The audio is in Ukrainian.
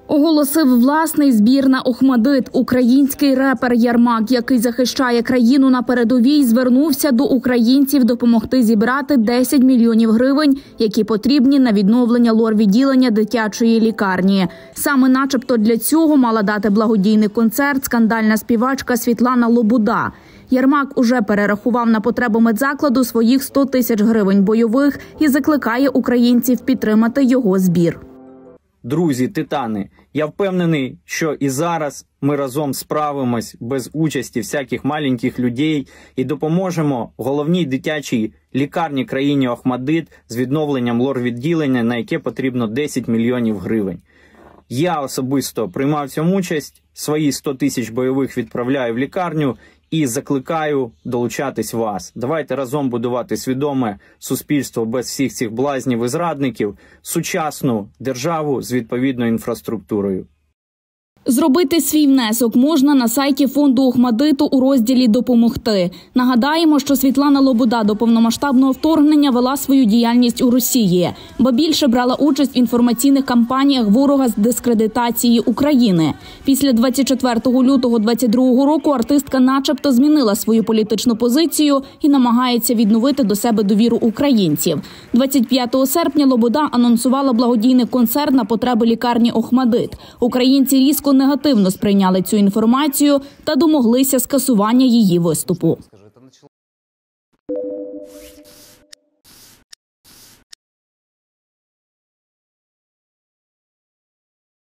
Оголосив власний збір на Охмадит. Український репер Єрмак, який захищає країну на передовій, звернувся до українців допомогти зібрати 10 мільйонів гривень, які потрібні на відновлення лор-відділення дитячої лікарні. Саме начебто для цього мала дати благодійний концерт скандальна співачка Світлана Лобода. Єрмак уже перерахував на потребу медзакладу своїх 100 тисяч гривень бойових і закликає українців підтримати його збір. Друзі, титани, я впевнений, що і зараз ми разом справимось без участі всяких маленьких людей і допоможемо головній дитячій лікарні країні Охмадит з відновленням лор-відділення, на яке потрібно 10 мільйонів гривень. Я особисто приймав в цьому участь, свої 100 тисяч бойових відправляю в лікарню і закликаю долучатись вас. Давайте разом будувати свідоме суспільство без всіх цих блазнів і зрадників, сучасну державу з відповідною інфраструктурою. Зробити свій внесок можна на сайті фонду Охмадиту у розділі «Допомогти». Нагадаємо, що Світлана Лобода до повномасштабного вторгнення вела свою діяльність у Росії, бо більше брала участь в інформаційних кампаніях ворога з дискредитації України. Після 24 лютого 2022 року артистка начебто змінила свою політичну позицію і намагається відновити до себе довіру українців. 25 серпня Лобода анонсувала благодійний концерт на потреби лікарні Охмадит. Українці різко негативно сприйняли цю інформацію та домоглися скасування її виступу.